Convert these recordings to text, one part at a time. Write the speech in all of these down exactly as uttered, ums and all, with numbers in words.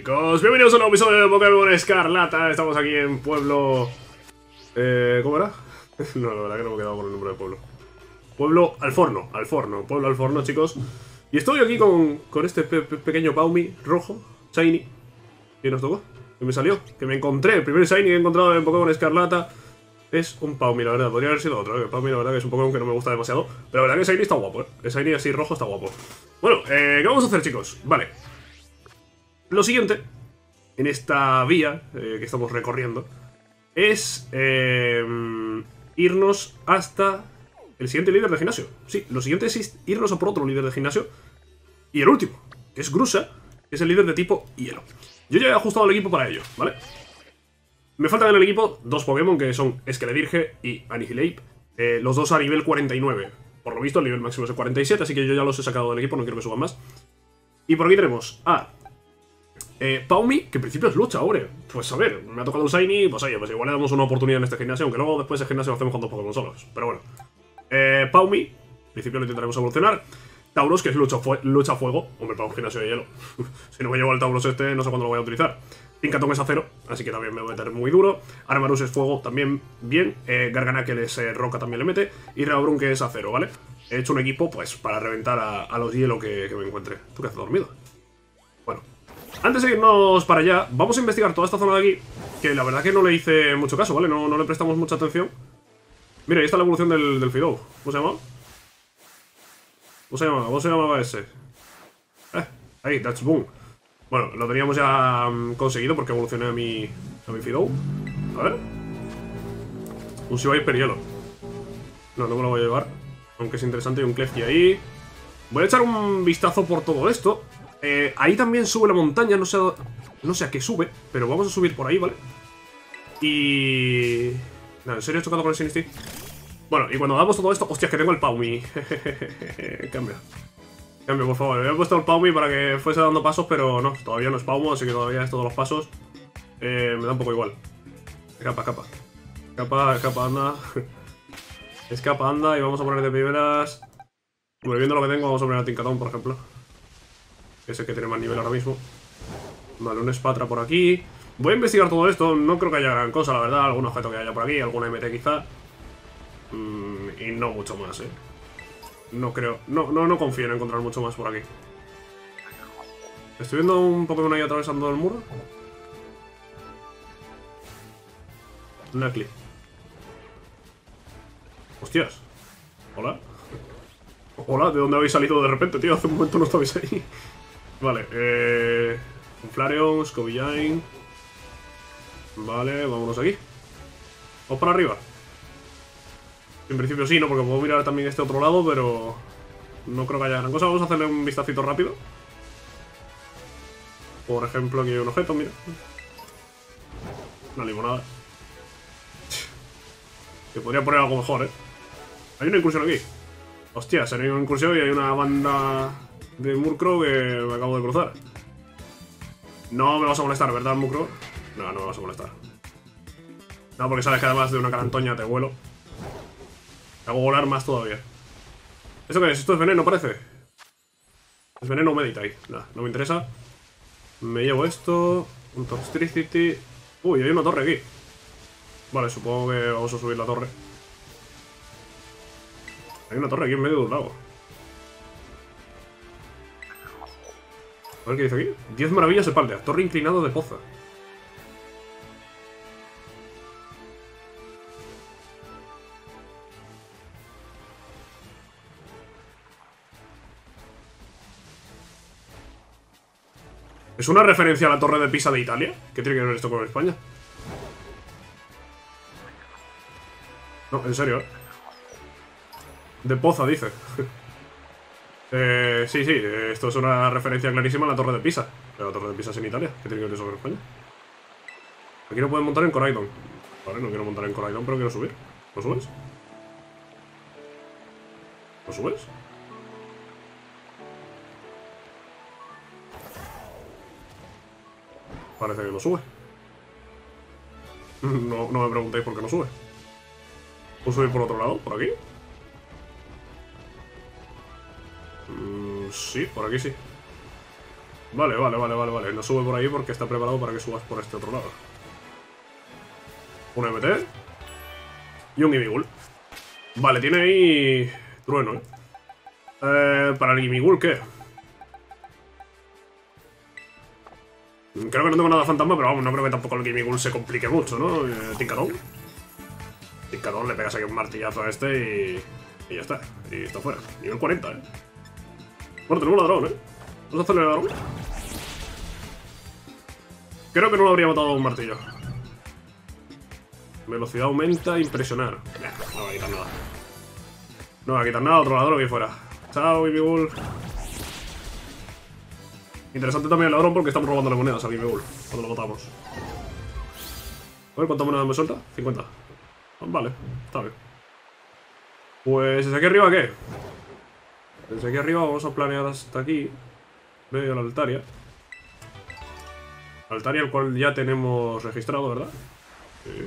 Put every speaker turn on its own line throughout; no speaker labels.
Chicos, bienvenidos a un nuevo episodio de Pokémon Escarlata. Estamos aquí en Pueblo... Eh, ¿Cómo era? No, la verdad que no me he quedado con el nombre del pueblo. Pueblo Alforno, Alforno, Pueblo Alforno, chicos. Y estoy aquí con, con este pe pe pequeño Paumi rojo, Shiny. ¿Qué nos tocó? ¿Qué me salió? Que me encontré, el primer Shiny que he encontrado en Pokémon Escarlata es un Paumi, la verdad. Podría haber sido otro, ¿eh? Paumi, la verdad que es un Pokémon que no me gusta demasiado. Pero la verdad que Shiny está guapo, ¿eh? El Shiny así rojo está guapo. Bueno, eh, ¿qué vamos a hacer, chicos? Vale. Lo siguiente, en esta vía eh, que estamos recorriendo, es eh, irnos hasta el siguiente líder de gimnasio. Sí, lo siguiente es irnos a por otro líder de gimnasio. Y el último, que es Grusa, que es el líder de tipo hielo. Yo ya he ajustado el equipo para ello, ¿vale? Me faltan en el equipo dos Pokémon que son Skeledirge y Anihilape. Eh, los dos a nivel cuarenta y nueve. Por lo visto el nivel máximo es el cuarenta y siete, así que yo ya los he sacado del equipo, no quiero que suban más. Y por aquí tenemos a... Eh, Paumi, que en principio es lucha, hombre. Pues a ver, me ha tocado un Shiny, pues oye, pues igual le damos una oportunidad en este gimnasio, aunque luego después el gimnasio lo hacemos con dos Pokémon solos. Pero bueno. Eh, Paumi, en principio lo intentaremos evolucionar. Tauros, que es lucha, lucha a fuego. Hombre, para un gimnasio de hielo. Si no me llevo al Tauros este, no sé cuándo lo voy a utilizar. Tinkaton es acero, así que también me voy a meter muy duro. Armarus es fuego, también bien. Eh, Garganakel es eh, roca, también le mete. Y Reabrun, que es acero, ¿vale? He hecho un equipo, pues, para reventar a, a los hielo que, que me encuentre. ¿Tú qué haces dormido? Bueno. Antes de irnos para allá, vamos a investigar toda esta zona de aquí, que la verdad que no le hice mucho caso, ¿vale? No, no le prestamos mucha atención. Mira, ahí está la evolución del, del Fidough. ¿Cómo se llama? ¿Cómo se llama? ¿Cómo se llamaba ese? Eh, ahí, That's Boom. Bueno, lo teníamos ya um, conseguido porque evolucioné a mi, a mi Fidough. A ver. Un Seaviper hielo. No, no me lo voy a llevar, aunque es interesante. Y un Klefki ahí. Voy a echar un vistazo por todo esto. Eh, ahí también sube la montaña, no sé, no sé a qué sube, pero vamos a subir por ahí, ¿vale? Y... No, ¿en serio he chocado con el Sinistea? Bueno, y cuando damos todo esto... ¡Hostias, que tengo el Paumi! Cambia. Cambia, por favor. Había puesto el Paumi para que fuese dando pasos, pero no, todavía no es Paumo, así que todavía es todos los pasos. Eh, me da un poco igual. Escapa, escapa. Escapa, escapa, anda. Escapa, anda, y vamos a poner de primeras... Bueno, viendo lo que tengo, vamos a poner a Tinkaton, por ejemplo. Que es el que tiene más nivel ahora mismo. Vale, un Spatra por aquí. Voy a investigar todo esto. No creo que haya gran cosa, la verdad. Algún objeto que haya por aquí, alguna M T quizá. Mm, y no mucho más, eh. No creo. No, no, no confío en encontrar mucho más por aquí. Estoy viendo un Pokémon ahí atravesando el muro. Nacli. Hostias. Hola. Hola, ¿de dónde habéis salido de repente, tío? Hace un momento no estabais ahí. Vale, eh... un Flareon, Scovillain. Vale, vámonos aquí. Vamos para arriba. En principio sí, ¿no? Porque puedo mirar también este otro lado, pero... no creo que haya gran cosa. Vamos a hacerle un vistacito rápido. Por ejemplo, aquí hay un objeto, mira. Una limonada. Que podría poner algo mejor, ¿eh? Hay una incursión aquí. Hostia, se ha ido una incursión y hay una banda de Murkrow que me acabo de cruzar. No me vas a molestar, ¿verdad, Murkrow? No, no me vas a molestar. No, porque sabes que además de una carantoña te vuelo. Te hago volar más todavía. ¿Esto qué es? ¿Esto es veneno, parece? Es veneno o Meditite. Nah, no me interesa. Me llevo esto. Un Toxtricity. Uy, hay una torre aquí. Vale, supongo que vamos a subir la torre. Hay una torre aquí en medio de un lago. A ver qué dice aquí. diez maravillas de Paldea. Torre inclinada de Poza. ¿Es una referencia a la torre de Pisa de Italia? ¿Qué tiene que ver esto con España? No, en serio, ¿eh? De Poza, dice. eh, sí, sí, esto es una referencia clarísima a la torre de Pisa. Pero la torre de Pisa es en Italia. ¿Qué tiene que ver eso con España? Aquí no pueden montar en Coraidon. Vale, no quiero montar en Coraidon, pero quiero subir. ¿Lo subes? ¿Lo subes? Parece que no sube. No, no me preguntéis por qué no sube. ¿Puedo subir por otro lado? ¿Por aquí? Mm, sí, por aquí sí. Vale, vale, vale, vale, vale. No sube por ahí porque está preparado para que subas por este otro lado. Un M T. Y un Gimigul. Vale, tiene ahí... trueno, ¿eh? eh para el Gimigul, ¿qué? Creo que no tengo nada fantasma, pero vamos, no creo que tampoco el Gimigul se complique mucho, ¿no? Eh, Tincadón. Tincadón, le pegas aquí un martillazo a este y... y ya está. Y está fuera. Nivel cuarenta, ¿eh? Bueno, tenemos ladrón, ¿eh? Vamos a hacerle ladrón. Creo que no lo habría matado a un martillo. Velocidad aumenta, impresionar. Ya, no va a quitar nada. No va a quitar nada, otro ladrón aquí fuera. Chao, Gimigul. Interesante también el ladrón porque estamos robándole monedas al Gimigul cuando lo botamos. A ver, ¿cuántas monedas me suelta? cincuenta. Vale, está bien. Pues desde aquí arriba, ¿qué? Desde aquí arriba vamos a planear hasta aquí. Veo la Altaria. La Altaria, el cual ya tenemos registrado, ¿verdad? Sí.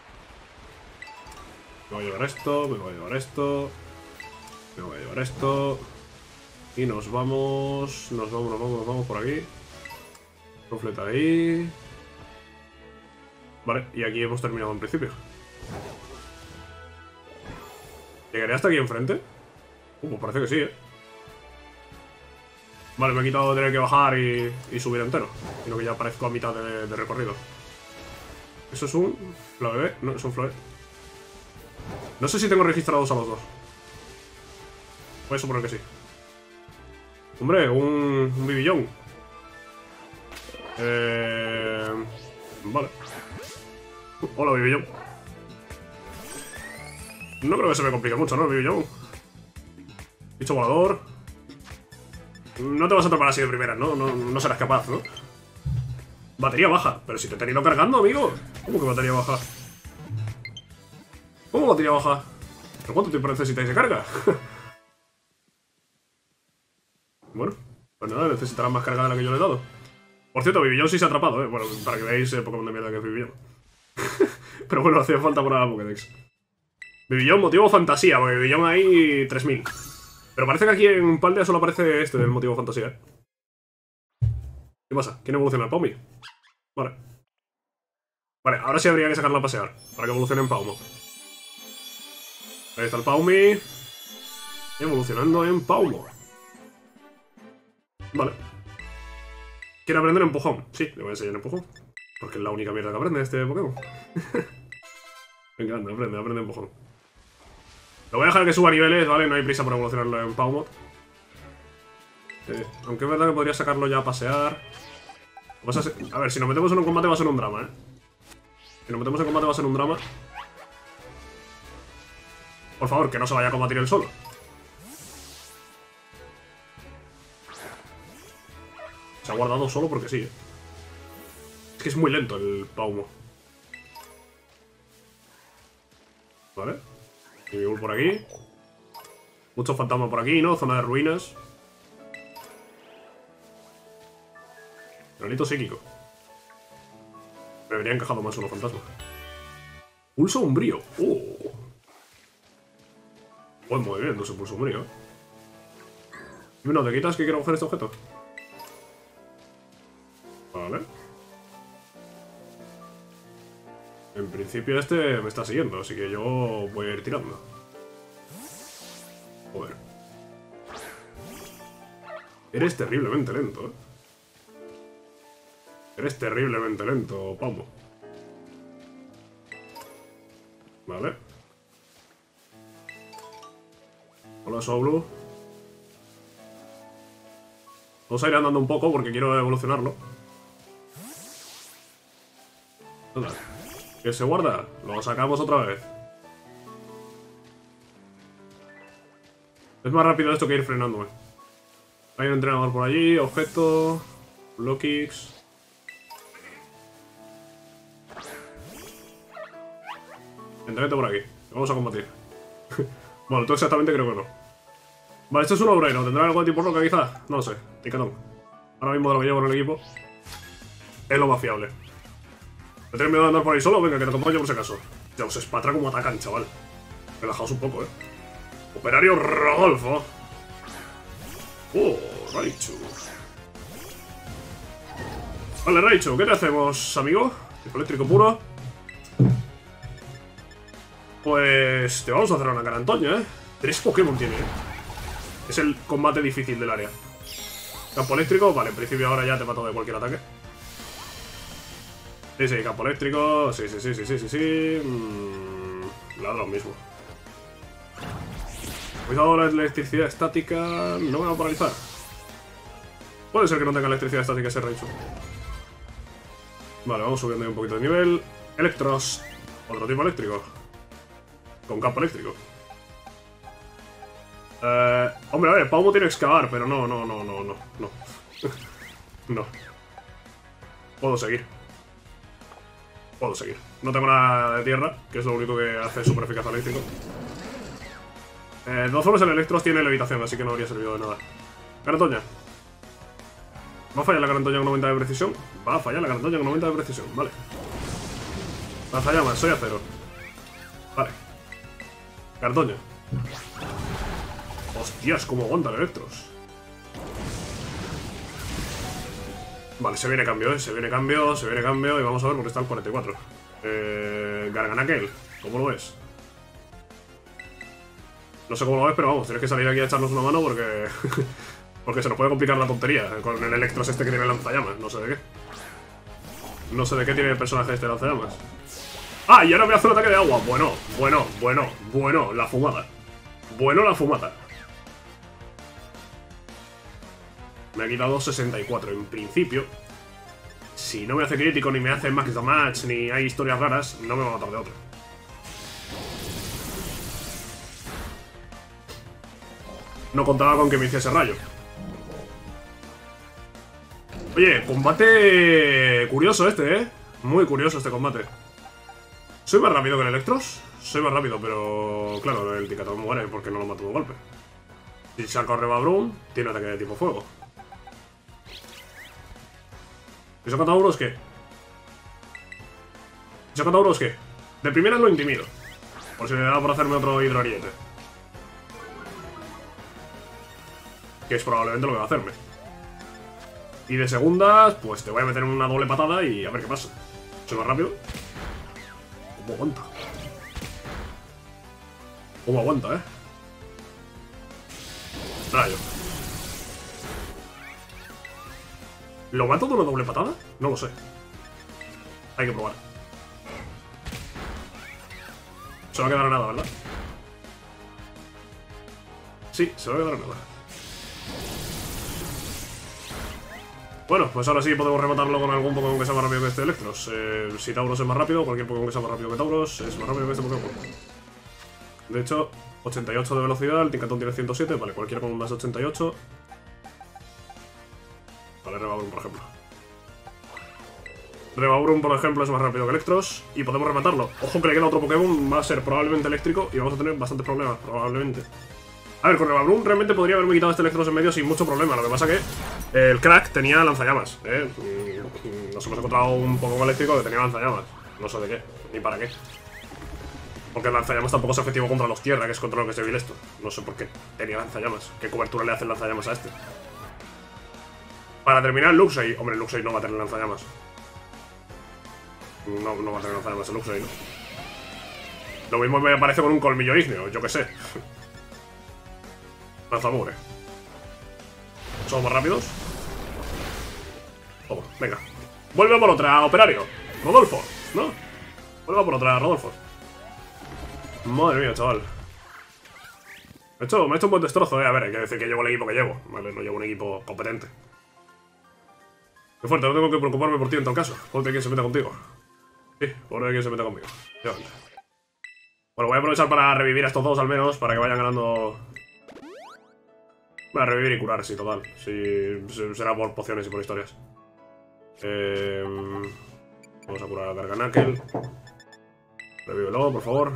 Me voy a llevar esto, me voy a llevar esto. Me voy a llevar esto. Y nos vamos... Nos vamos, nos vamos, nos vamos por aquí. Completa ahí. Vale, y aquí hemos terminado en principio. ¿Llegaré hasta aquí enfrente? Uh, pues parece que sí, ¿eh? Vale, me he quitado de tener que bajar y, y subir entero. Sino que ya aparezco a mitad de, de recorrido. ¿Eso es un Flabébé? No, es un Flabébé. No sé si tengo registrados a los dos. Voy a suponer que sí. Hombre, un, un Bibillón. Eh, vale. Hola, Bibillón. No creo que se me complique mucho, ¿no, Bibillón? Bicho volador. No te vas a atrapar así de primeras, ¿no? No, no serás capaz, ¿no? Batería baja. Pero si te he tenido cargando, amigo. ¿Cómo que batería baja? ¿Cómo batería baja? ¿Pero cuánto tiempo necesitáis de carga? Bueno, pues nada, necesitará más carga de la que yo le he dado. Por cierto, Bibillón sí se ha atrapado, ¿eh? Bueno, para que veáis el Pokémon de mierda que es Bibillón. Pero bueno, hacía falta por la Pokédex. Bibillón, motivo fantasía, porque Bibillón hay tres mil. Pero parece que aquí en Paldea solo aparece este del motivo fantasía, ¿eh? ¿Qué pasa? ¿Quién evoluciona? ¿El Paumi? Vale. Vale, ahora sí habría que sacarla a pasear, para que evolucione en Paumo. Ahí está el Paumi. Evolucionando en Paumo. Vale. ¿Quiere aprender empujón? Sí, le voy a enseñar empujón. Porque es la única mierda que aprende este Pokémon. Venga, anda, aprende, aprende empujón. Lo voy a dejar que suba niveles, ¿vale? No hay prisa por evolucionarlo en Paumot. Eh, aunque es verdad que podría sacarlo ya a pasear. A, ser... a ver, si nos metemos en un combate va a ser un drama, ¿eh? Si nos metemos en combate va a ser un drama. Por favor, que no se vaya a combatir él solo. Se ha guardado solo porque sí, ¿eh? Es que es muy lento el Paumo. Vale. Gimigul por aquí. Muchos fantasmas por aquí, ¿no? Zona de ruinas. Granito psíquico. Me habría encajado más unos fantasmas. Pulso umbrío. ¡Oh! Buen movimiento ese pulso umbrío. Y bueno, ¿te quitas que quiero coger este objeto? Vale. En principio este me está siguiendo, así que yo voy a ir tirando. Joder. Eres terriblemente lento, ¿eh? Eres terriblemente lento, Paumo. Vale. Hola, Soblu. Vamos a ir andando un poco porque quiero evolucionarlo. Anda. ¿Qué se guarda? Lo sacamos otra vez. Es más rápido esto que ir frenándome. Hay un entrenador por allí, objeto, blow kicks. Entrenate por aquí. Vamos a combatir. Bueno, tú exactamente creo que no. Vale, este es un obrero. ¿Tendrá algo de tipo roca quizás? No lo sé. Ticatón. Ahora mismo de lo que llevo en el equipo es lo más fiable. ¿No tienes miedo de andar por ahí solo? Venga, que te acompaño por si acaso. Ya os espatra como atacan, chaval. Relajaos un poco, eh. Operario Rodolfo. Oh, Raichu. Vale, Raichu, ¿qué te hacemos, amigo? Tipo eléctrico puro. Pues te vamos a hacer una cara Antoña, ¿eh? Tres Pokémon tiene, ¿eh? Es el combate difícil del área. Campo eléctrico, vale, en principio ahora ya te mato de cualquier ataque. Sí, sí, campo eléctrico, sí, sí, sí, sí, sí, sí, sí. Mm, la lo mismo. Cuidado, la electricidad estática no me va a paralizar. Puede ser que no tenga electricidad estática ese Raichu. Vale, vamos subiendo ahí un poquito de nivel. Electros, otro tipo eléctrico. Con campo eléctrico. Eh, hombre, a ver, Paumo tiene excavar, pero no, no, no, no, no, no. No. Puedo seguir. Puedo seguir. No tengo nada de tierra, que es lo único que hace súper eficaz eléctrico. Eh, de todas formas, el Electros tiene levitación, así que no habría servido de nada. Carantoña. ¿Va a fallar la Carantoña con noventa de precisión? Va a fallar la Carantoña con noventa de precisión, vale. Lanzallamas, soy acero. Vale. Carantoña. Hostias, cómo aguanta el Electros. Vale, se viene cambio, ¿eh? Se viene cambio, se viene cambio. Y vamos a ver por qué está el cuarenta y cuatro. Eh, Garganakel, ¿cómo lo ves? No sé cómo lo ves, pero vamos, tienes que salir aquí a echarnos una mano porque... porque se nos puede complicar la tontería con el Electros este que tiene lanzallamas. No sé de qué. No sé de qué tiene el personaje este lanzallamas. ¡Ah! Y ahora me hace un ataque de agua. Bueno, bueno, bueno, bueno, la fumada. Bueno, la fumada. Me ha quitado sesenta y cuatro. En principio, si no me hace crítico, ni me hace max damage, ni hay historias raras, no me va a matar de otra. No contaba con que me hiciese rayo. Oye, combate curioso este, ¿eh? Muy curioso este combate. ¿Soy más rápido que el Electros? Soy más rápido, pero... claro, el Ticatón muere porque no lo mato de un golpe. Si saco Rebabrum, tiene ataque de tipo fuego. ¿Y saco Tauros qué? ¿Y saco Tauros qué? De primera lo intimido. Por si me da por hacerme otro hidroariete. Que es probablemente lo que va a hacerme. Y de segundas, pues te voy a meter una doble patada y a ver qué pasa. Soy más rápido. ¿Cómo aguanta? ¿Cómo aguanta, eh? Rayo. ¿Lo mato de una doble patada? No lo sé. Hay que probar. Se va a quedar a nada, ¿verdad? Sí, se va a quedar a nada. Bueno, pues ahora sí podemos rematarlo con algún Pokémon que sea más rápido que este Electros. Eh, si Tauros es más rápido, cualquier Pokémon que sea más rápido que Tauros es más rápido que este Pokémon. De hecho, ochenta y ocho de velocidad, el Ticatón tiene ciento siete, vale, cualquiera con más ochenta y ocho. Vale, Rebabrum, por ejemplo. Rebabrum, por ejemplo, es más rápido que Electros y podemos rematarlo. Ojo que le queda otro Pokémon, va a ser probablemente eléctrico y vamos a tener bastantes problemas, probablemente. A ver, con Rebabrum realmente podría haberme quitado este Electros en medio sin mucho problema. Lo que pasa que eh, el crack tenía lanzallamas, ¿eh? Nos hemos encontrado un Pokémon eléctrico que tenía lanzallamas. No sé de qué, ni para qué. Porque el lanzallamas tampoco es efectivo contra los tierra, que es contra lo que es débil esto. No sé por qué tenía lanzallamas. ¿Qué cobertura le hace el lanzallamas a este? Para terminar, Luxray. Hombre, Luxray no va a tener lanzallamas. No, no va a tener lanzallamas el Luxray, ¿no? Lo mismo me aparece con un colmillo ígneo, yo qué sé. Lanzamure. ¿Somos más rápidos? Toma, venga. Vuelve a por otra, operario. Rodolfo, ¿no? Vuelve a por otra, Rodolfo. Madre mía, chaval. Me ha hecho, me ha hecho un buen destrozo, eh. A ver, hay que decir que llevo el equipo que llevo. Vale, no llevo un equipo competente. Qué fuerte, no tengo que preocuparme por ti en tal caso. Ponte quien se meta contigo. Sí, ponte quien se meta conmigo. Ya. Bueno, voy a aprovechar para revivir a estos dos al menos, para que vayan ganando. Voy a revivir y curar, sí, total. Sí, será por pociones y por historias. Eh, vamos a curar a Garganakel. Revívelo, por favor.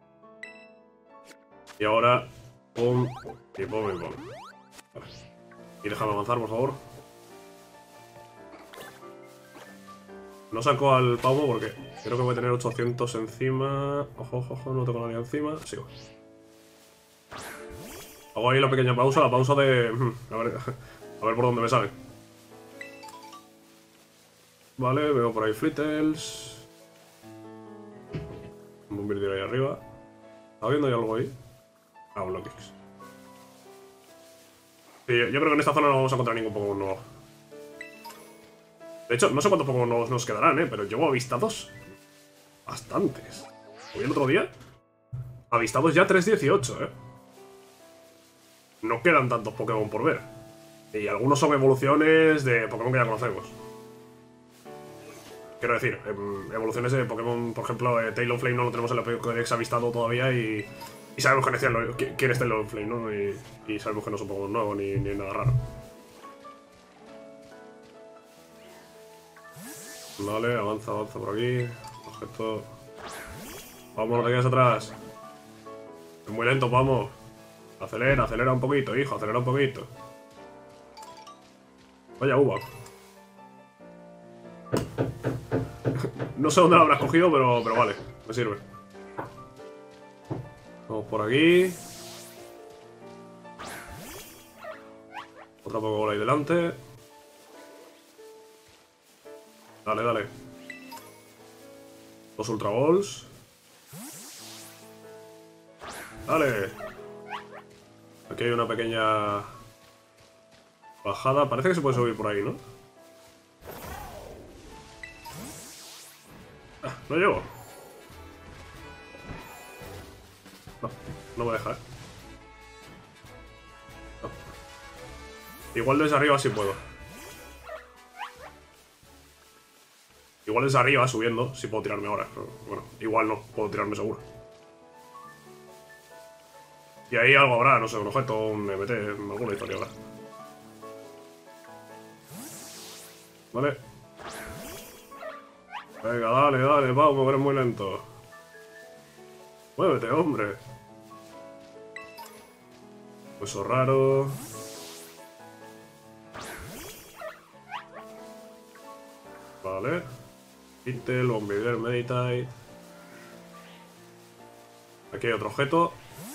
Y ahora, pum, y pum, y pum. Vale. Y déjame avanzar, por favor. No saco al pavo porque creo que voy a tener ochocientos encima. Ojo, ojo, ojo, no tengo nadie encima. Sigo. Hago ahí la pequeña pausa, la pausa de... A ver, a ver por dónde me sale. Vale, veo por ahí Frittles. Un Bombirdier ahí arriba. ¿Está viendo ahí algo ahí? Ah, un Lokix. Sí, yo creo que en esta zona no vamos a encontrar ningún Pokémon nuevo. De hecho, no sé cuántos Pokémon nuevos nos quedarán, ¿eh? Pero llevo avistados bastantes. Hoy el otro día, avistados ya tres dieciocho, ¿eh? No quedan tantos Pokémon por ver. Y algunos son evoluciones de Pokémon que ya conocemos. Quiero decir, evoluciones de Pokémon, por ejemplo, eh, Talonflame no lo tenemos en la Pokédex avistado todavía y, y sabemos que quién es Talonflame, ¿no? Y, y sabemos que no es un Pokémon nuevo ni, ni nada raro. Vale, avanza, avanza por aquí. Objeto. Vamos, no te quedes atrás. Es muy lento, vamos. Acelera, acelera un poquito, hijo, acelera un poquito. Vaya uva. No sé dónde lo habrás cogido, pero, pero vale, me sirve. Vamos por aquí. Otra Pokébola ahí delante. Dale, dale. Dos Ultra Balls. Dale. Aquí hay una pequeña bajada. Parece que se puede subir por ahí, ¿no? Ah, no llego. No, no me deja, ¿eh? No. Igual desde arriba sí puedo. Igual desde arriba, subiendo, sí puedo tirarme ahora. Pero, bueno, igual no, puedo tirarme seguro. Y ahí algo habrá, no sé, un objeto, un M T, alguna historia habrá. Vale. Venga, dale, dale, vamos, que eres muy lento. Muévete, hombre. Hueso raro. Vale. Intel, Bombirdier, Meditite. Aquí hay otro objeto.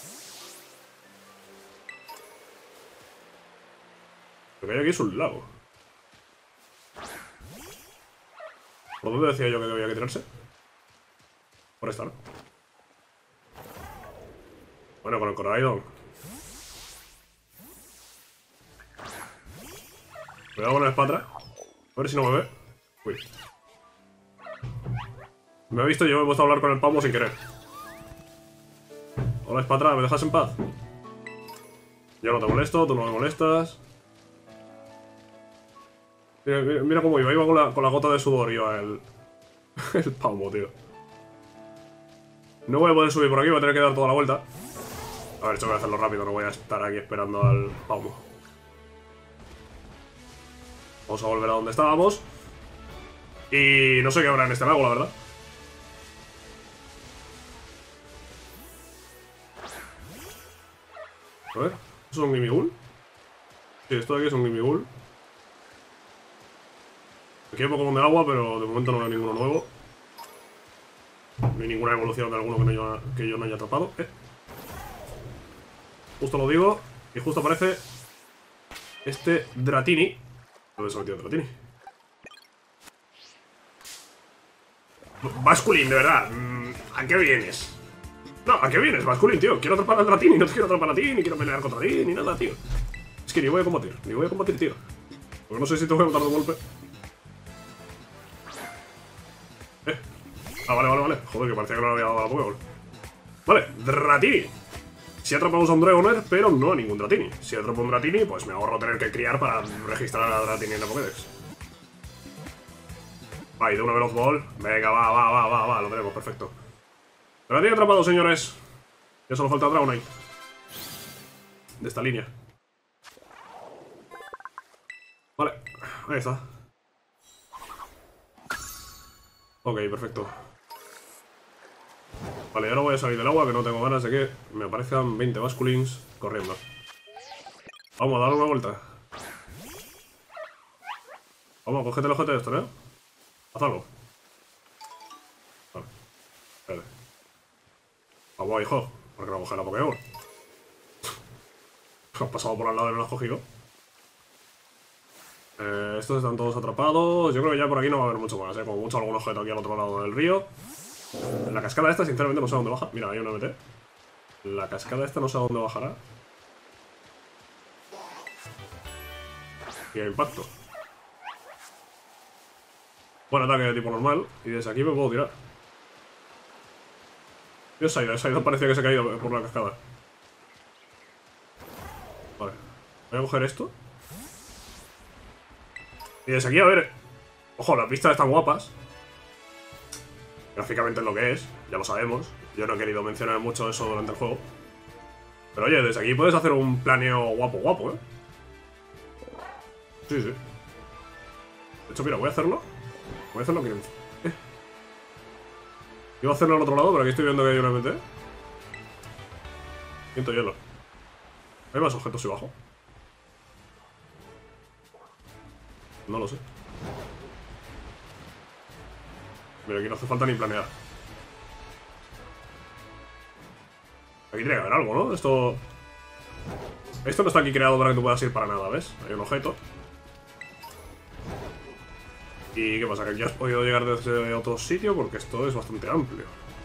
Lo que hay aquí es un lago. ¿Por dónde decía yo que había que tirarse? Por esta, ¿no? Bueno, con el Coraidon. Cuidado con el Spatra. A ver si no me ve. Uy. Me ha visto y yo me he puesto a hablar con el Pamo sin querer. Hola, Spatra, ¿me dejas en paz? Yo no te molesto, tú no me molestas. Mira, mira, mira cómo iba, iba con la, con la gota de sudor, iba el... el Pamo, tío. No voy a poder subir por aquí, voy a tener que dar toda la vuelta. A ver, yo voy a hacerlo rápido, no voy a estar aquí esperando al Pamo. Vamos a volver a donde estábamos. Y no sé qué habrá en este lago, la verdad. A ver, ¿eso es un Gimighoul? Sí, esto de aquí es un Gimighoul. Aquí hay Pokémon de agua, pero de momento no veo ninguno nuevo. No hay ninguna evolución de alguno que, no yo, que yo no haya atrapado. Eh. Justo lo digo, y justo aparece este Dratini. ¿Dónde se ha metido Dratini? Basculin, de verdad. ¿A qué vienes? No, ¿a qué vienes, Basculin, tío? Quiero atrapar al Dratini, no te quiero atrapar a ti, ni quiero pelear contra ti, ni nada, tío. Es que ni voy a combatir, ni voy a combatir, tío. Porque no sé si te voy a matar de golpe. Eh. Ah, vale, vale, vale. Joder, que parecía que no le había dado a la Pokéball. Vale, Dratini. Si atrapamos a un Dragonair, pero no a ningún Dratini. Si atrapo a un Dratini, pues me ahorro tener que criar para registrar a Dratini en la Pokédex. Va, y de una Veloz Ball. Venga, va, va, va, va, va, lo tenemos, perfecto. Dratini atrapado, señores. Ya solo falta Dragonite. De esta línea. Vale, ahí está. Ok, perfecto. Vale, ahora voy a salir del agua, que no tengo ganas de que me aparezcan veinte Basculins corriendo. Vamos a dar una vuelta. Vamos, cógete el ojete de esto, ¿eh? Haz algo. Vale. Espérate. Vamos, hijo. Porque no coge la Pokéball. Has pasado por al lado y no lo has cogido. Eh, estos están todos atrapados. Yo creo que ya por aquí no va a haber mucho más, ¿eh? Como mucho algún objeto aquí al otro lado del río. La cascada esta, sinceramente, no sé a dónde baja. Mira, hay una M T. La cascada esta no sé a dónde bajará. Y el impacto. Buen ataque de tipo normal. Y desde aquí me puedo tirar. Dios, se ha ido, se ha ido, parecía que se ha caído por la cascada. Vale. Voy a coger esto. Y desde aquí, a ver. Ojo, las pistas están guapas. Gráficamente es lo que es, ya lo sabemos. Yo no he querido mencionar mucho eso durante el juego. Pero oye, desde aquí puedes hacer un planeo guapo, guapo, ¿eh? Sí, sí. De hecho, mira, voy a hacerlo. Voy a hacerlo aquí. Eh. Iba a hacerlo al otro lado, pero aquí estoy viendo que hay una M T. Siento hielo. ¿Hay más objetos si bajo? No lo sé. Mira, aquí no hace falta ni planear. Aquí tiene que haber algo, ¿no? Esto... Esto no está aquí creado para que tú puedas ir para nada, ¿ves? Hay un objeto. ¿Y qué pasa? Que aquí has podido llegar desde otro sitio porque esto es bastante amplio.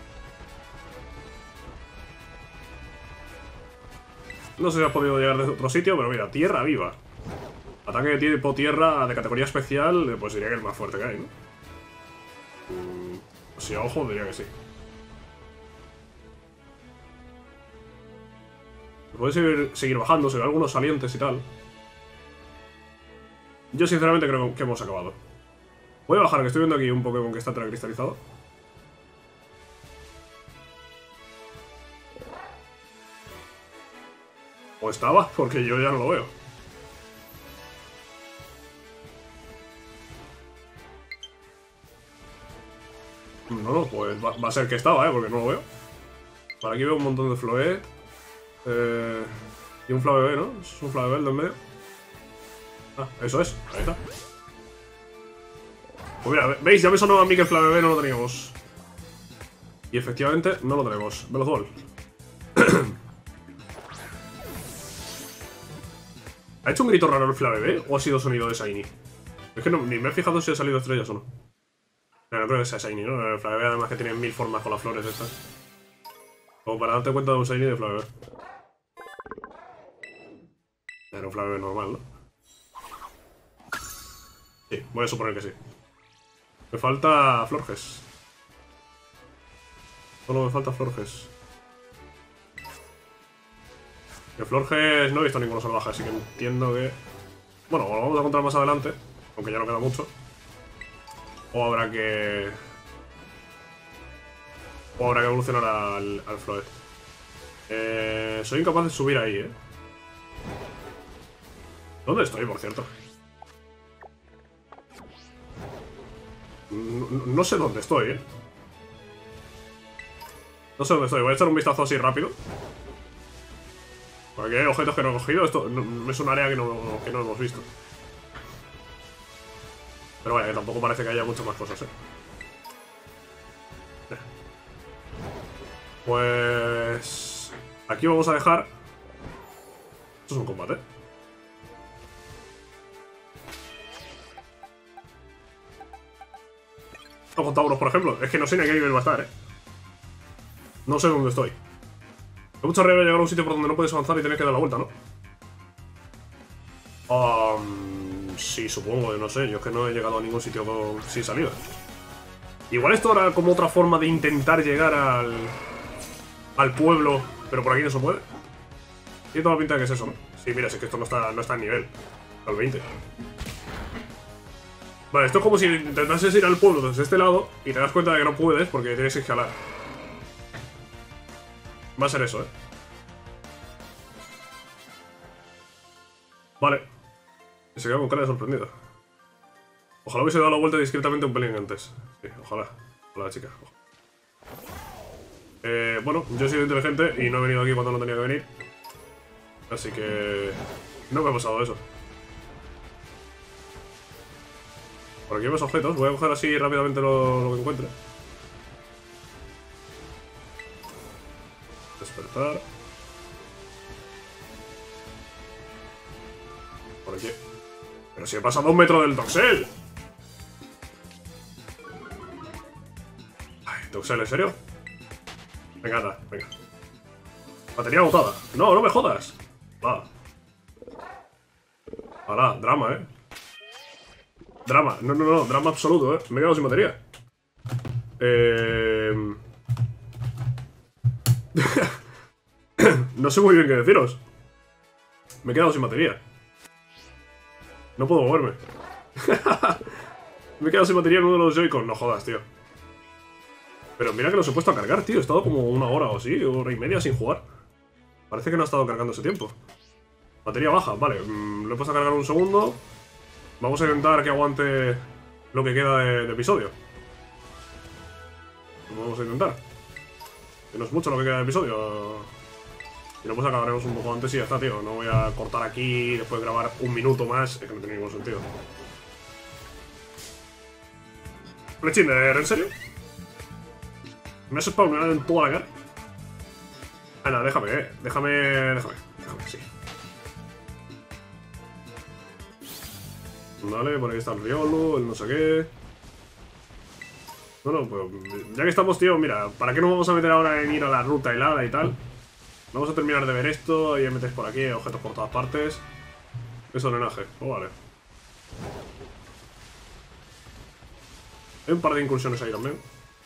No sé si has podido llegar desde otro sitio, pero mira, tierra viva. Ataque de tipo tierra de categoría especial, pues diría que es el más fuerte que hay, ¿no? Mm, si a ojo, diría que sí. Puede seguir, seguir bajando, se ven algunos salientes y tal. Yo sinceramente creo que hemos acabado. Voy a bajar, que estoy viendo aquí un Pokémon que está cristalizado. O estaba, porque yo ya no lo veo. No, no, pues va, va a ser que estaba, ¿eh? Porque no lo veo. Por aquí veo un montón de Floet. Eh, y un Flabébé, ¿no? Es un Flabébé el del medio. Ah, eso es, ahí está. Pues mira, ¿veis? Ya me sonaba a mí que el Flabébé no lo teníamos. Y efectivamente no lo tenemos. Velozball. ¿Ha hecho un grito raro el Flabébé o ha sido sonido de Shiny? Es que no, ni me he fijado si ha salido estrellas o no. No, no creo que sea Shiny, ¿no? El Flabébé además que tiene mil formas con las flores estas. Como para darte cuenta de un Shiny de Flabébé. Era un Flabébé normal, ¿no? Sí, voy a suponer que sí. Me falta Florges. Solo me falta Florges. De Florges no he visto ninguno salvaje, así que entiendo que... Bueno, lo vamos a encontrar más adelante, aunque ya no queda mucho. O habrá que... O habrá que evolucionar al, al Floet. Eh, soy incapaz de subir ahí, ¿eh? ¿Dónde estoy, por cierto? No, no sé dónde estoy, ¿eh? No sé dónde estoy. Voy a echar un vistazo así rápido. Porque hay objetos que no he cogido. Esto no, es un área que no, que no hemos visto. Pero vaya, que tampoco parece que haya muchas más cosas, ¿eh? Pues... Aquí vamos a dejar... Esto es un combate. O con Tauros, por ejemplo. Es que no sé ni a qué nivel va a estar, ¿eh? No sé dónde estoy. Es mucho arriesgo llegar a un sitio por donde no puedes avanzar y tienes que dar la vuelta, ¿no? Um, sí, supongo, no sé. Yo es que no he llegado a ningún sitio con... sin salida. Igual esto era como otra forma de intentar llegar al... al pueblo, pero por aquí no se puede. Tiene toda la pinta de que es eso, ¿no? Sí, mira, es que esto no está, no está en nivel. Al veinte. Vale, esto es como si intentases ir al pueblo desde este lado y te das cuenta de que no puedes porque tienes que escalar. Va a ser eso, ¿eh? Vale. Se queda con cara de sorprendido. Ojalá hubiese dado la vuelta discretamente un pelín antes. Sí, ojalá. Ojalá, chica. Eh, bueno, yo he sido inteligente y no he venido aquí cuando no tenía que venir. Así que... no me ha pasado eso. Por aquí hay más objetos. Voy a coger así rápidamente lo, lo que encuentre. Despertar. Por aquí. Pero si he pasado a un metro del Toxel. Ay, Toxel, ¿en serio? Venga, anda, venga. Batería agotada. No, no me jodas. Va. Hala, drama, eh. Drama, no, no, no, drama absoluto, eh. Me he quedado sin batería. Eh... No sé muy bien qué deciros. Me he quedado sin batería. No puedo moverme. Me he quedado sin batería en uno de los Joy-Con. No jodas, tío. Pero mira que los he puesto a cargar, tío. He estado como una hora o así, hora y media sin jugar. Parece que no ha estado cargando ese tiempo. Batería baja, vale. Mm, lo he puesto a cargar un segundo. Vamos a intentar que aguante lo que queda de, de episodio. Vamos a intentar. Que no es mucho lo que queda de episodio. Y lo pues acabaremos un poco antes y ya está, tío. No voy a cortar aquí y después grabar un minuto más. Es que no tiene ningún sentido. Flechinder, ¿en serio? ¿Me has spawnado en toda la cara? Ah, no, déjame, eh. Déjame, déjame, déjame, sí. Vale, por ahí está el Riolu, el no sé qué. Bueno, pues ya que estamos, tío, mira, ¿para qué nos vamos a meter ahora en ir a la ruta helada y tal? Vamos a terminar de ver esto, y ya metes por aquí objetos por todas partes. Eso es drenaje, oh, vale. Hay un par de incursiones ahí también.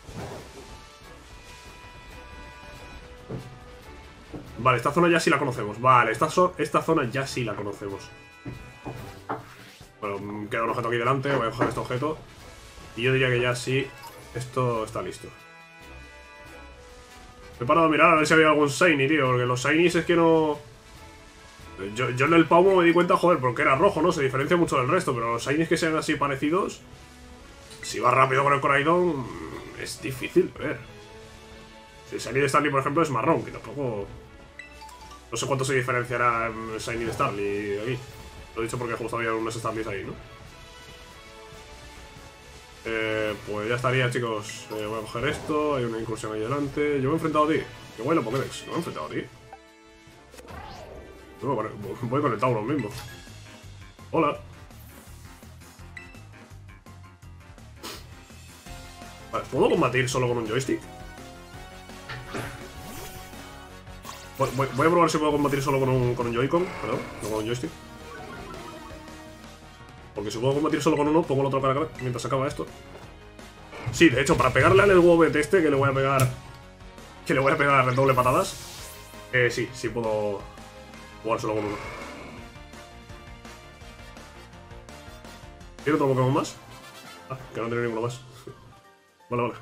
Vale, esta zona ya sí la conocemos. Vale, esta, so esta zona ya sí la conocemos. Bueno, queda un objeto aquí delante, voy a coger este objeto. Y yo diría que ya sí, esto está listo. Me he parado a mirar a ver si había algún Shiny, tío, porque los Shinies es que no... Yo, yo en el Paumo me di cuenta, joder, porque era rojo, ¿no? Se diferencia mucho del resto, pero los Shinies que sean así parecidos... Si vas rápido con el Coraidon, es difícil ver. Si el Shiny de Starly, por ejemplo, es marrón, que tampoco... No sé cuánto se diferenciará el Shiny de Starly aquí. Lo he dicho porque justo había unos Starlys ahí, ¿no? Eh, pues ya estaría, chicos. Eh, voy a coger esto. Hay una incursión ahí delante. Yo me he enfrentado a ti. Qué guay, los Pokédex. No me he enfrentado a ti. No, vale, voy con el Tauros mismo. Hola. Vale, ¿puedo combatir solo con un joystick? Voy, voy, voy a probar si puedo combatir solo con un, con un Joy-Con. Perdón, no con un joystick. Porque si puedo combatir solo con uno, pongo el otro cara a cara mientras se acaba esto. Sí, de hecho, para pegarle al Wobet este, que le voy a pegar... Que le voy a pegar el doble patadas. Eh, sí, sí puedo jugar solo con uno. ¿Tiene otro Pokémon más? Ah, que no tiene ninguno más. Vale, vale.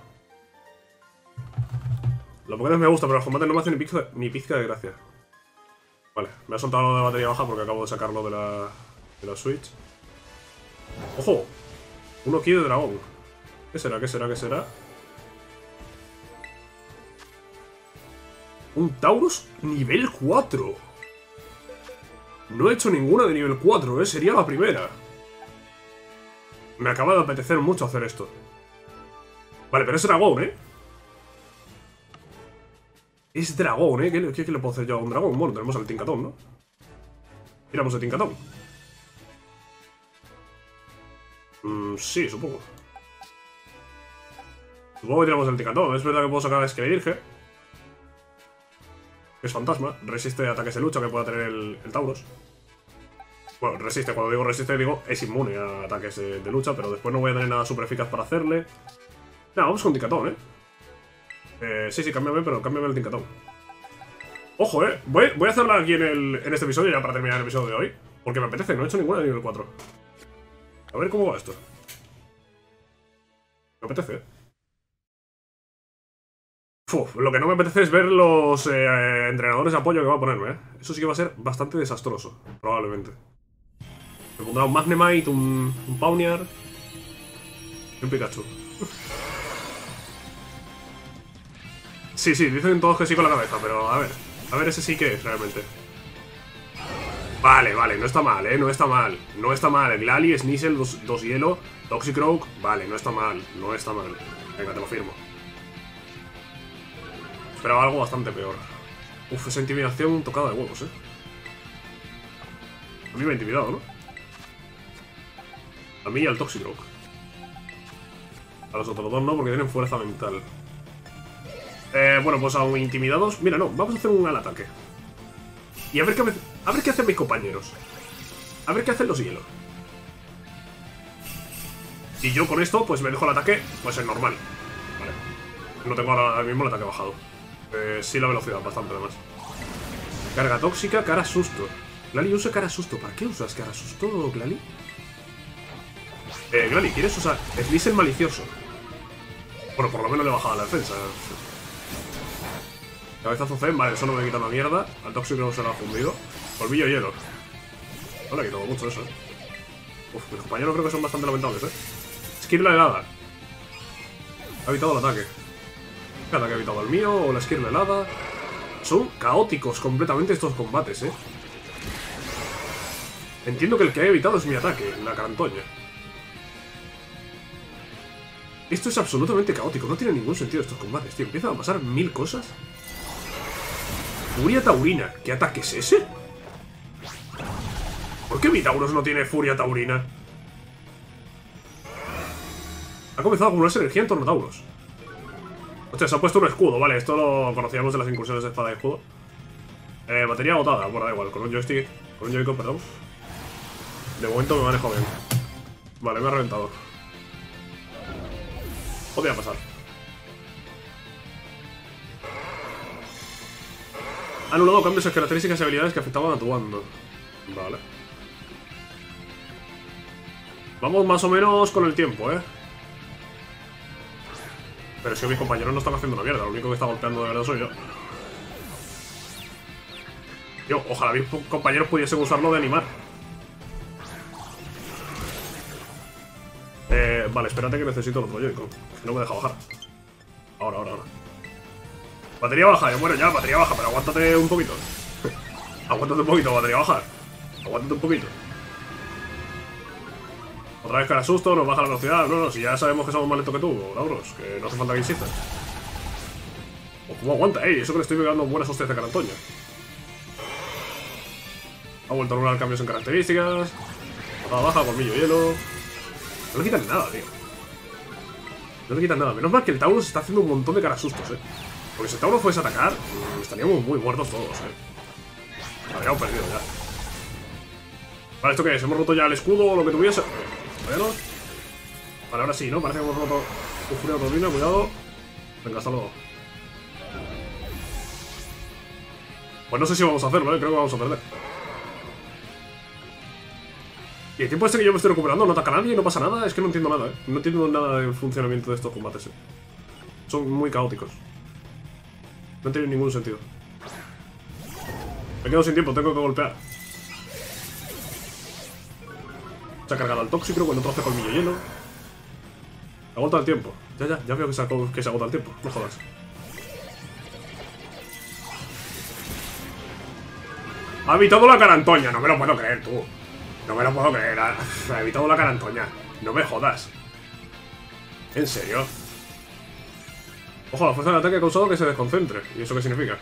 Los Pokémon me gustan, pero los combates no me hacen ni pizca, ni pizca de gracia. Vale, me ha soltado lo de batería baja porque acabo de sacarlo de la, de la Switch. ¡Ojo! Uno aquí de dragón. ¿Qué será? ¿Qué será? ¿Qué será? Un Taurus nivel cuatro. No he hecho ninguna de nivel cuatro, ¿eh? Sería la primera. Me acaba de apetecer mucho hacer esto. Vale, pero es dragón, ¿eh? Es dragón, ¿eh? ¿Qué, qué, qué le puedo hacer yo a un dragón? Bueno, tenemos al Tincatón, ¿no? Tiramos el Tincatón. Mm, sí, supongo. Supongo que tiramos el Tincatón. Es verdad que puedo sacar a Esqueledirge. Es fantasma. Resiste ataques de lucha que pueda tener el, el Tauros. Bueno, resiste. Cuando digo resiste, digo es inmune a ataques de, de lucha. Pero después no voy a tener nada super eficaz para hacerle. Nada, vamos con Tincatón, ¿eh? Eh, sí, sí, cámbiame, pero cámbiame el Tincatón. Ojo, eh. Voy, voy a hacerla aquí en, el, en este episodio ya para terminar el episodio de hoy. Porque me apetece, no he hecho ninguna de nivel cuatro. A ver cómo va esto. Me apetece, eh. Uf, lo que no me apetece es ver los eh, entrenadores de apoyo que va a ponerme, eh. Eso sí que va a ser bastante desastroso, probablemente. Me pondrá un Magnemite, un, un Pawniard y un Pikachu. Sí, sí, dicen todos que sí con la cabeza, pero a ver. A ver ese sí que es, realmente. Vale, vale, no está mal, eh, no está mal. No está mal, el Glalie, Sneasel, dos, dos hielo, Toxicroak, vale, no está mal, no está mal. Venga, te lo firmo. Esperaba algo bastante peor. Uf, esa intimidación tocada de huevos, eh. A mí me ha intimidado, ¿no? A mí y al Toxicroak. A los otros dos no, porque tienen fuerza mental. Eh, bueno, pues aún intimidados. Mira, no, vamos a hacer un al ataque. Y a ver qué, a ver qué hacen mis compañeros. A ver qué hacen los hielos. Y yo con esto, pues me dejo el ataque, pues es normal. Vale. No tengo ahora mismo el ataque bajado. Eh, sí la velocidad, bastante además. Carga tóxica, cara susto. Glalie usa cara susto. ¿Para qué usas cara susto, Glalie? Eh, Glalie, ¿quieres usar Slice malicioso? Bueno, por lo menos le he bajado la defensa. Cabezazo Zen, vale, eso no me quita una mierda. Al tóxico se lo ha fundido. Polvillo hielo. No le ha quitado mucho eso, eh. Uf, mis compañeros creo que son bastante lamentables, eh. Esquirla helada. Ha evitado el ataque. ¿Qué ataque ha evitado el mío? O la esquirla helada. Son caóticos completamente estos combates, eh. Entiendo que el que ha evitado es mi ataque, la carantoña. Esto es absolutamente caótico, no tiene ningún sentido estos combates, tío. Empiezan a pasar mil cosas. Furia taurina. ¿Qué ataque es ese? ¿Por qué mi Tauros no tiene furia taurina? Ha comenzado a acumularse energía en torno a Tauros. Hostia, se ha puesto un escudo, vale. Esto lo conocíamos de las incursiones de espada y escudo. Eh, batería agotada, bueno, da igual. Con un joystick, con un joystick, perdón. De momento me manejo bien. Vale, me ha reventado. Podría pasar. Ha anulado cambios en características y habilidades que afectaban a tu bando. Vale. Vamos más o menos con el tiempo, ¿eh? Pero es que mis compañeros no están haciendo una mierda. Lo único que está golpeando de verdad soy yo. Yo, ojalá mis compañeros pudiesen usarlo de animar. Eh, vale, espérate que necesito el otro Joy-Con, que no me deja bajar. Ahora, ahora, ahora. Batería baja, ya bueno, ya, batería baja, pero aguántate un poquito. Aguántate un poquito, batería baja. Aguántate un poquito. Otra vez cara susto, nos baja la velocidad. No, no, si ya sabemos que somos más lentos que tú, Lauros, que no hace falta que insistas. Oh, ¿cómo aguanta? Ey, eso que le estoy pegando buenas hostias de carantoña. Ha vuelto a anular cambios en características. Patada baja, colmillo hielo. No le quitan nada, tío. No le quitan nada. Menos mal que el Tauros está haciendo un montón de cara sustos, eh. Porque si el Tauros fuese a atacar, mmm, estaríamos muy muertos todos, eh. Habríamos perdido ya. Vale, ¿esto qué es? ¿Hemos roto ya el escudo o lo que tuviese? Bueno. Vale, ahora sí, ¿no? Parece que hemos roto un furia de turbina, cuidado. Venga, hasta luego. Pues no sé si vamos a hacerlo, ¿eh? Creo que vamos a perder. Y el tiempo este que yo me estoy recuperando, no ataca a nadie, no pasa nada. Es que no entiendo nada, ¿eh? No entiendo nada del funcionamiento de estos combates, ¿eh? Son muy caóticos. No tienen ningún sentido. Me quedo sin tiempo, tengo que golpear. Se ha cargado el tóxico cuando troce colmillo hielo. Agota el tiempo. Ya, ya, ya veo que se, que se agota el tiempo. No jodas. Ha evitado la carantoña, no me lo puedo creer, tú. No me lo puedo creer. Ha, ha evitado la carantoña. No me jodas. ¿En serio? Ojo, la fuerza del ataque ha causado que se desconcentre. ¿Y eso qué significa?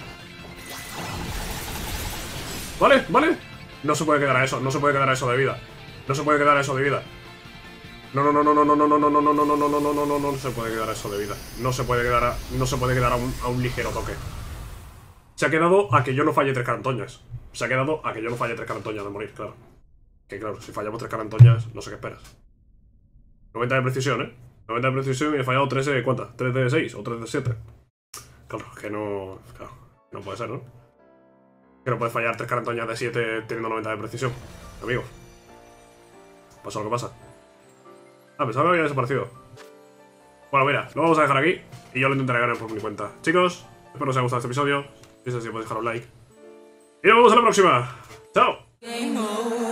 Vale, vale. No se puede quedar a eso, no se puede quedar a eso de vida. No se puede quedar a eso de vida. No, no, no, no, no, no, no, no, no, no, no, no, no, no, no, no, no, no, no se puede quedar a eso de vida. No se puede quedar a, no se puede quedar a un, a un ligero toque. Se ha quedado a que yo no falle tres carantoñas. Se ha quedado a que yo no falle tres carantoñas de morir, claro. Que claro, si fallamos tres carantoñas, no sé qué esperas. noventa de precisión, ¿eh? noventa de precisión y he fallado tres de... ¿Cuántas? ¿tres de seis o tres de siete? Claro, que no... Claro, no puede ser, ¿no? Que no puedes fallar tres carantoñas de siete teniendo noventa de precisión, amigo. Pasa lo que pasa. Ah, pensaba que había desaparecido. Bueno, mira, lo vamos a dejar aquí y yo lo intentaré ganar por mi cuenta. Chicos, espero que os haya gustado este episodio. Si es así, podéis dejar un like. Y nos vemos en la próxima. ¡Chao!